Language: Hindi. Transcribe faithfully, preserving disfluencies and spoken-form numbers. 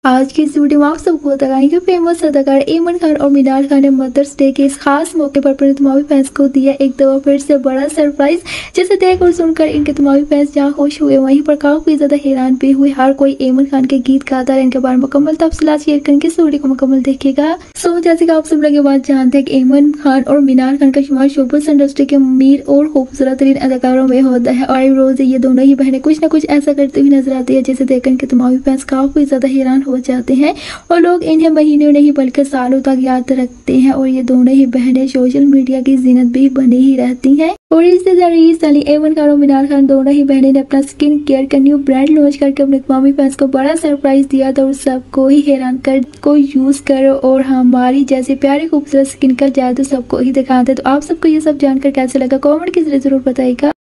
आज की इस वीडियो में आप सबको बताएंगे फेमस अदाकार ऐमन खान और मिनाल खान ने मदर्स डे के इस खास मौके पर अपने तमामी फैंस को दिया एक दफा फिर से बड़ा सरप्राइज, जिसे देख और सुनकर इनके तमामी फैंस जहां खुश हुए वहीं पर काफी ज्यादा हैरान भी हुए। हर कोई ऐमन खान के गीत गाता है, इनके बारे में मुकम्मल तफसीलात शेयर करके इस वीडियो को मुकम्मल देखिएगा। सो जैसे कि आप सब लोग बात जानते हैं कि ऐमन खान और मिनाल खान का शुमार शोबिज़ इंडस्ट्री के अमीर और खूबसूरत तरीन अदाकारों में होता है और रोज ये दोनों ही बहनें कुछ न कुछ ऐसा करती हुई नजर आती है जिसे देखकर इनके तमामी फैंस काफी ज्यादा हैरान हो जाते हैं और लोग इन्हें महीनों नहीं बल्कि सालों तक याद रखते हैं। और ये दोनों ही बहनें सोशल मीडिया की जीनत भी बनी ही रहती हैं। और इससे जरिए इस साल ऐमन खान और मिनाल खान दोनों ही बहनें ने अपना स्किन केयर का न्यू ब्रांड लॉन्च करके अपने तमामी फैंस को बड़ा सरप्राइज दिया था और सबको ही हैरान कर को यूज करो और हमारी जैसे प्यारी खूबसूरत स्किन का जादू सबको ही दिखाते। तो आप सबको ये सब जानकर कैसे लगा कमेंट के जरिए जरूर बताइएगा।